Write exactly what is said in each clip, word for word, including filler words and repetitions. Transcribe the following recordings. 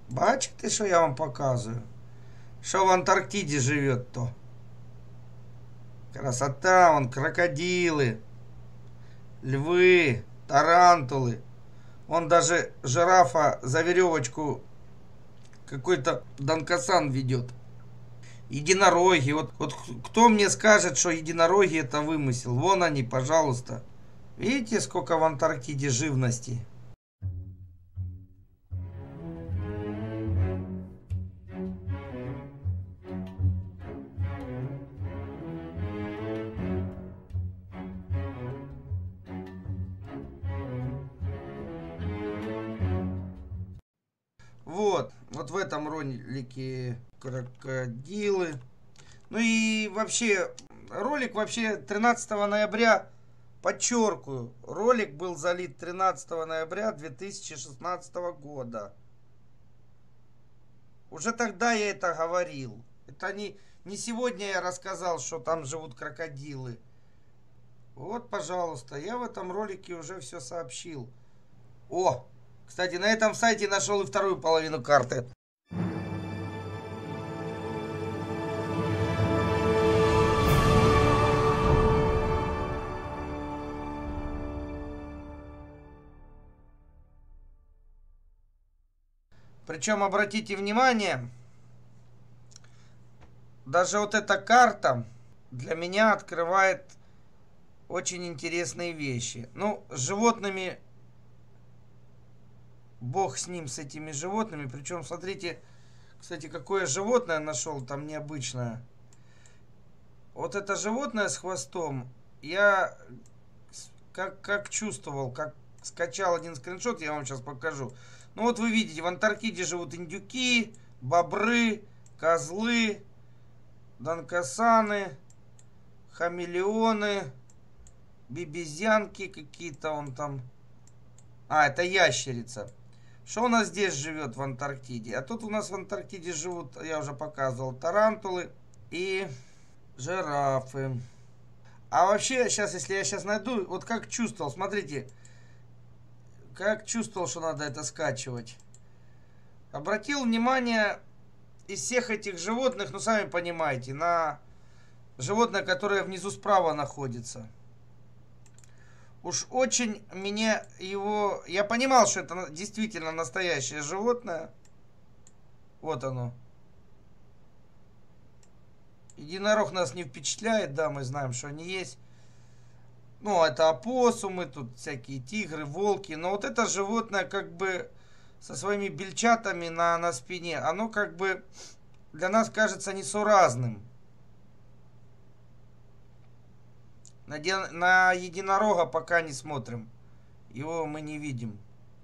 Бачите, що я вам показую? Що в Антарктиде живет то? Красота, вон крокодилы, львы, тарантулы. Вон даже жирафа за веревочку какой-то Данкасан ведет. Единороги. Вот, вот кто мне скажет, что единороги это вымысел? Вон они, пожалуйста. Видите, сколько в Антарктиде живности? Вот, вот в этом ролике крокодилы. Ну и вообще, ролик вообще тринадцатого ноября, подчеркиваю, ролик был залит тринадцатого ноября две тысячи шестнадцатого года. Уже тогда я это говорил. Это не, не сегодня я рассказал, что там живут крокодилы. Вот, пожалуйста, я в этом ролике уже все сообщил. О, кстати, на этом сайте нашел и вторую половину карты. Причем, обратите внимание, даже вот эта карта для меня открывает очень интересные вещи. Ну, с животными, бог с ним, с этими животными. Причем, смотрите, кстати, какое животное нашел там необычное. Вот это животное с хвостом, я как, как чувствовал, как скачал один скриншот, я вам сейчас покажу. Ну вот вы видите, в Антарктиде живут индюки, бобры, козлы, данкасаны, хамелеоны, бибизянки какие-то он там. А, это ящерица. Что у нас здесь живет в Антарктиде? А тут у нас в Антарктиде живут, я уже показывал, тарантулы и жирафы. А вообще, сейчас, если я сейчас найду, вот как чувствовал, смотрите, как чувствовал, что надо это скачивать. Обратил внимание из всех этих животных, ну сами понимаете, на животное, которое внизу справа находится. Уж очень мне его... Я понимал, что это действительно настоящее животное. Вот оно. Единорог нас не впечатляет, да, мы знаем, что они есть. Ну, это опоссумы, тут всякие тигры, волки. Но вот это животное как бы со своими бельчатами на, на спине, оно как бы для нас кажется несуразным. На, на единорога пока не смотрим. Его мы не видим.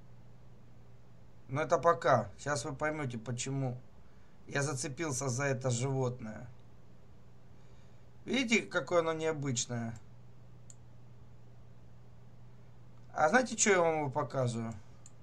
Но это пока. Сейчас вы поймете, почему я зацепился за это животное. Видите, какое оно необычное? А знаете, что я вам его показываю?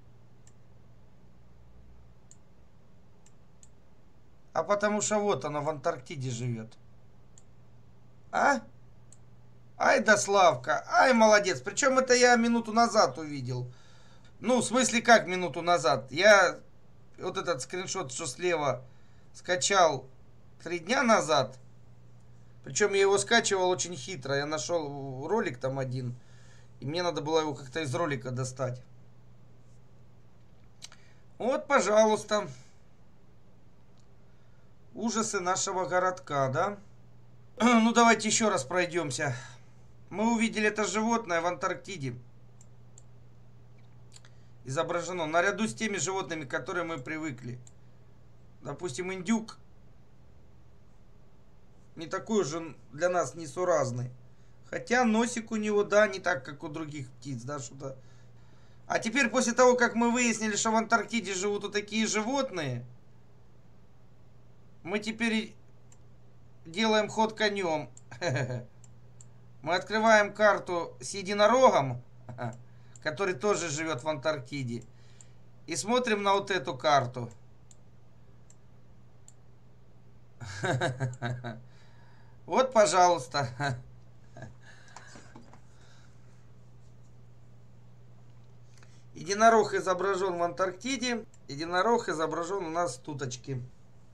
А потому что вот оно в Антарктиде живет. А? Ай да Славка, ай молодец. Причем это я минуту назад увидел. Ну, в смысле как минуту назад? Я вот этот скриншот, что слева, скачал три дня назад. Причем я его скачивал очень хитро. Я нашел ролик там один. И мне надо было его как-то из ролика достать. Вот, пожалуйста. Ужасы нашего городка, да? Ну, давайте еще раз пройдемся. Мы увидели это животное в Антарктиде. Изображено наряду с теми животными, к которым мы привыкли. Допустим, индюк. Не такой уже для нас несуразный. Хотя носик у него, да, не так, как у других птиц, да, что-то. А теперь, после того, как мы выяснили, что в Антарктиде живут вот такие животные, мы теперь делаем ход конем. Мы открываем карту с единорогом, который тоже живет в Антарктиде, и смотрим на вот эту карту. Вот, пожалуйста. Единорог изображен в Антарктиде. Единорог изображен у нас в туточке.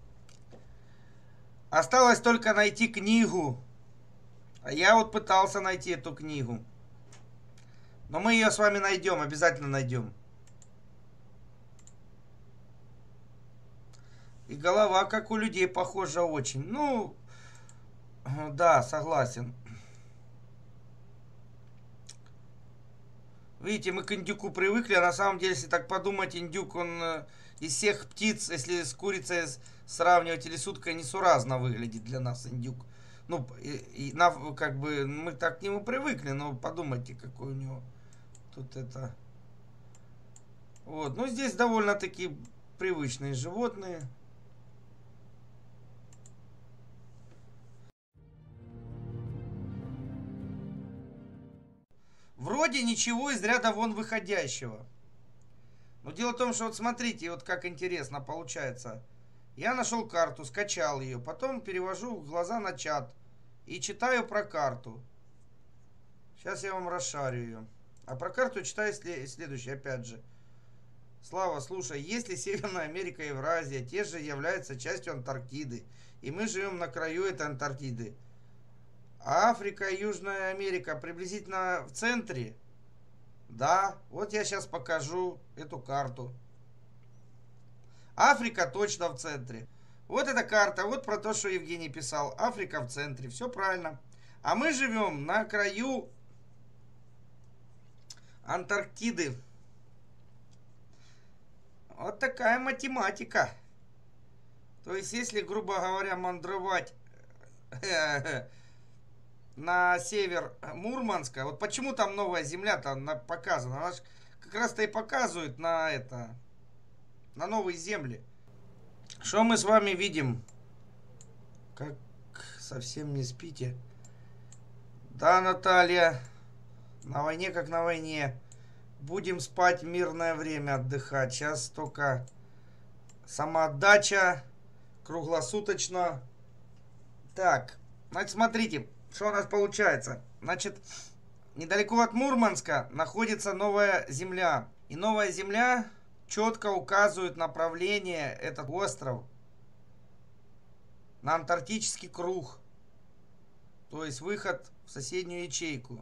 Осталось только найти книгу. А я вот пытался найти эту книгу. Но мы ее с вами найдем, обязательно найдем. И голова, как у людей, похожа очень. Ну, да, согласен. Видите, мы к индюку привыкли, а на самом деле, если так подумать, индюк, он из всех птиц, если с курицей сравнивать или с уткой, несуразно выглядит для нас индюк. Ну, и, и, на, как бы, мы так к нему привыкли, но подумайте, какой у него тут это... Вот, ну, здесь довольно-таки привычные животные. Вроде ничего из ряда вон выходящего. Но дело в том, что вот смотрите, вот как интересно получается. Я нашел карту, скачал ее, потом перевожу глаза на чат и читаю про карту. Сейчас я вам расшарю ее. А про карту читаю следующее, опять же. Слава, слушай, если Северная Америка и Евразия те же являются частью Антарктиды, и мы живем на краю этой Антарктиды, а Африка и Южная Америка приблизительно в центре, да, вот я сейчас покажу эту карту. Африка точно в центре. Вот эта карта, вот про то, что Евгений писал. Африка в центре, все правильно. А мы живем на краю Антарктиды. Вот такая математика. То есть, если, грубо говоря, мандровать на север Мурманска, вот почему там новая земля там показана, она же как раз-то и показывает на это, на новые земли. Что мы с вами видим? Как совсем не спите? Да, Наталья, на войне как на войне. Будем спать в мирное время, отдыхать. Сейчас только самоотдача круглосуточно. Так, значит, смотрите, что у нас получается. Значит, недалеко от Мурманска находится новая земля. И новая земля четко указывает направление, этот остров, на антарктический круг. То есть выход в соседнюю ячейку.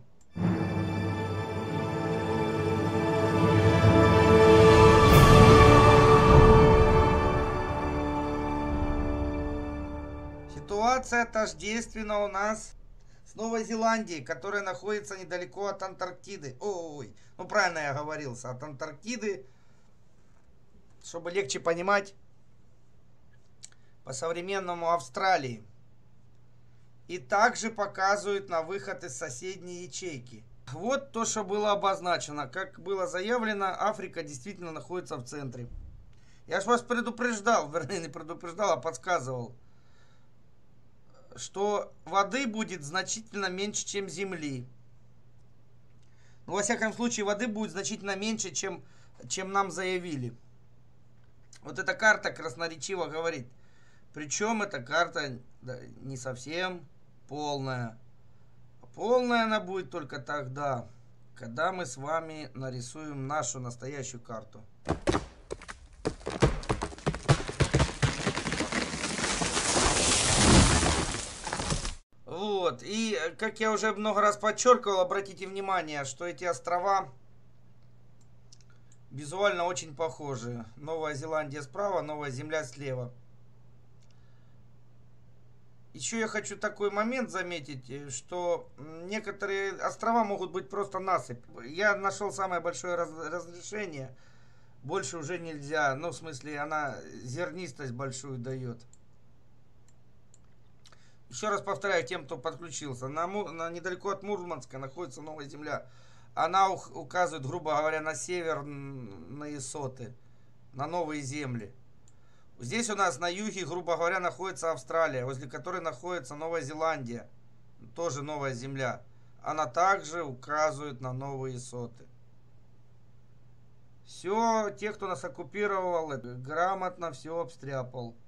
Ситуация тождественна у нас с Новой Зеландией, которая находится недалеко от Антарктиды. Ой, ну правильно я оговорился, от Антарктиды, чтобы легче понимать, по-современному Австралии. И также показывают на выход из соседней ячейки. Вот то, что было обозначено. Как было заявлено, Африка действительно находится в центре. Я ж вас предупреждал, вернее не предупреждал, а подсказывал, что воды будет значительно меньше, чем земли. Ну, во всяком случае, воды будет значительно меньше, чем, чем нам заявили. Вот эта карта красноречиво говорит. Причем эта карта да, не совсем полная. Полная она будет только тогда, когда мы с вами нарисуем нашу настоящую карту. Вот, и как я уже много раз подчеркивал, обратите внимание, что эти острова визуально очень похожи. Новая Зеландия справа, Новая Земля слева. Еще я хочу такой момент заметить, что некоторые острова могут быть просто насыпь. Я нашел самое большое раз разрешение, больше уже нельзя, ну в смысле она зернистость большую дает. Еще раз повторяю тем, кто подключился. На, на, недалеко от Мурманска находится Новая Земля. Она указывает, грубо говоря, на северные соты, на новые земли. Здесь у нас на юге, грубо говоря, находится Австралия, возле которой находится Новая Зеландия. Тоже новая земля. Она также указывает на новые соты. Все, те, кто нас оккупировал, грамотно все обстряпал.